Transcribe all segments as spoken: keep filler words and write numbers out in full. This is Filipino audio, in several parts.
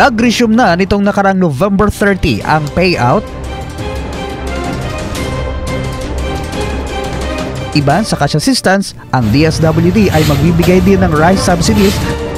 Nag-resume na nitong nakarang November thirty ang payout iba sa cash assistance. Ang D S W D ay magbibigay din ng rice subsidies.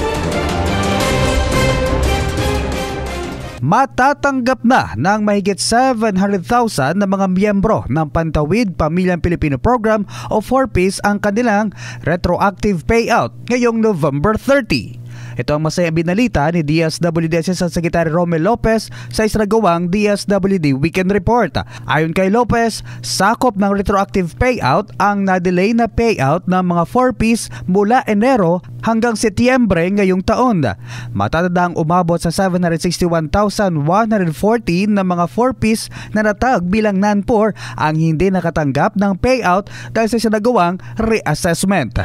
Matatanggap na ng mahigit seven hundred thousand na mga miyembro ng Pantawid Pamilyang Pilipino Program o four Ps ang kanilang retroactive payout ngayong November thirty. Ito ang masayang binalita ni D S W D Assistant Secretary Romel Lopez sa isnagawang D S W D Weekend Report. Ayon kay Lopez, sakop ng retroactive payout ang na-delay na payout ng mga four Ps mula Enero hanggang Setyembre ngayong taon. Matatandang umabot sa seven hundred sixty-one thousand one hundred fourteen na mga four Ps na natag bilang non-poor ang hindi nakatanggap ng payout dahil sa sinagawang reassessment.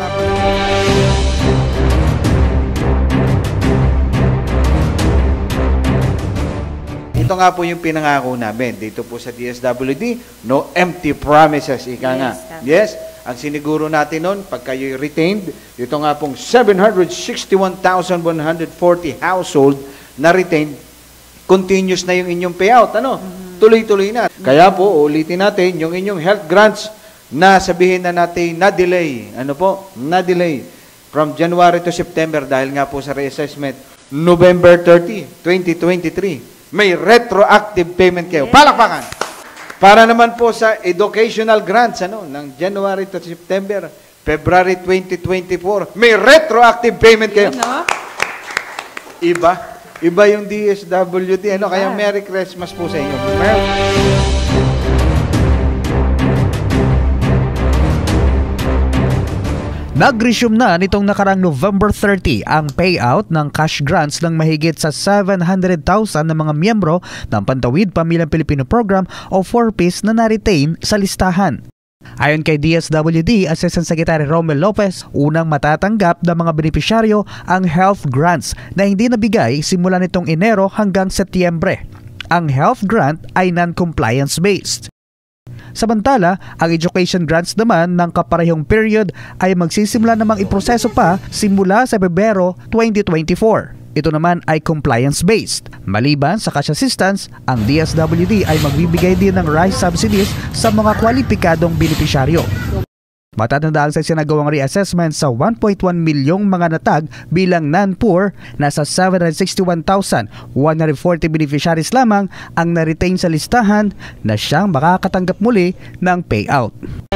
Ito nga po yung pinangako namin dito po sa D S W D, no empty promises, ika nga. Yes, ang siniguro natin noon, pag kayo'y retained, ito nga pong seven hundred sixty-one thousand one hundred forty household na retained, continuous na yung inyong payout. Ano? Tuloy-tuloy na. Kaya po, ulitin natin, yung inyong health grants na sabihin na natin na-delay. Ano po? Na-delay. From January to September, dahil nga po sa reassessment, November thirty, twenty twenty-three. May retroactive payment kayo. Palakpakan! Para naman po sa educational grants, ano, ng January to September, February twenty twenty-four, may retroactive payment kayo. Iba. Iba yung D S W D. Ano? Kaya Merry Christmas po sa inyo. Merry Nag-resume na nitong nakarang November thirty ang payout ng cash grants ng mahigit sa seven hundred thousand na mga miyembro ng Pantawid Pamilyang Pilipino Program o four Ps na na-retain sa listahan. Ayon kay D S W D Assistant Secretary Romel Lopez, unang matatanggap ng mga benepisyaryo ang health grants na hindi nabigay simula nitong Enero hanggang Setyembre. Ang health grant ay non-compliance based. Samantala, ang education grants naman ng kaparehong period ay magsisimula namang iproseso pa simula sa Pebrero twenty twenty-four. Ito naman ay compliance-based. Maliban sa cash assistance, ang D S W D ay magbibigay din ng rice subsidies sa mga kwalipikadong benepisyaryo. Matatandaan sa sinagawang reassessment sa one point one milyong mga natag bilang non-poor, nasa seven hundred sixty-one thousand one hundred forty beneficiaries lamang ang na-retain sa listahan na siyang makakatanggap muli ng payout.